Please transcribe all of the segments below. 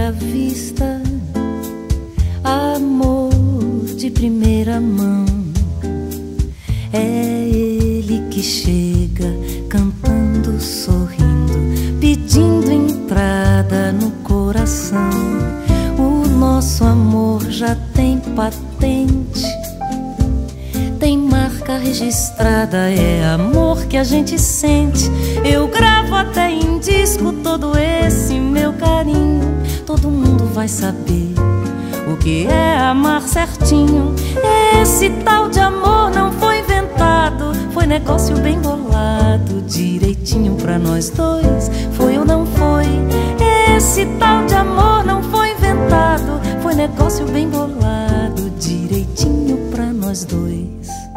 primeira vista, amor de primeira mão. É ele que chega cantando, sorrindo, pedindo entrada no coração. O nosso amor já tem patente, tem marca registrada, é amor que a gente sente. Eu gravo até em disco todo esse meu carinho. Todo mundo vai saber o que é amar certinho. Esse tal de amor não foi inventado, foi negócio bem bolado, direitinho pra nós dois. Foi ou não foi? Esse tal de amor não foi inventado, foi negócio bem bolado, direitinho pra nós dois.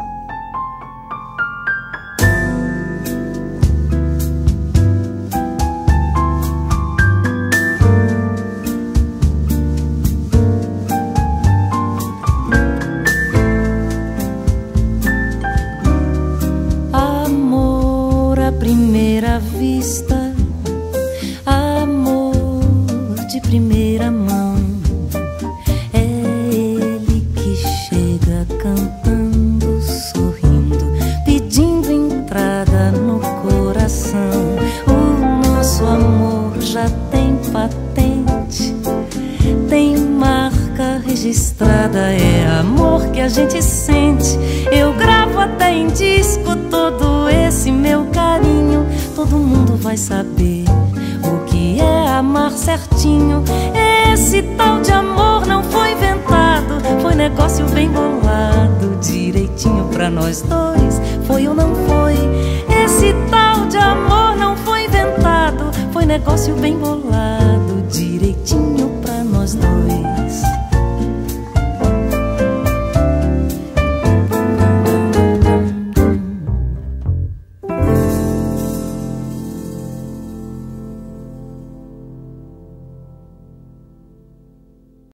Primeira vista, amor de primeira mão. É ele que chega cantando, sorrindo, pedindo entrada no coração. O nosso amor já tem patente, tem marca registrada, é amor que a gente sente. Eu gravo até em disco todo esse meu carinho. Todo mundo vai saber o que é amar certinho. Esse tal de amor não foi inventado, foi negócio bem bolado, direitinho pra nós dois. Foi ou não foi? Esse tal de amor não foi inventado, foi negócio bem bolado, direitinho pra nós dois.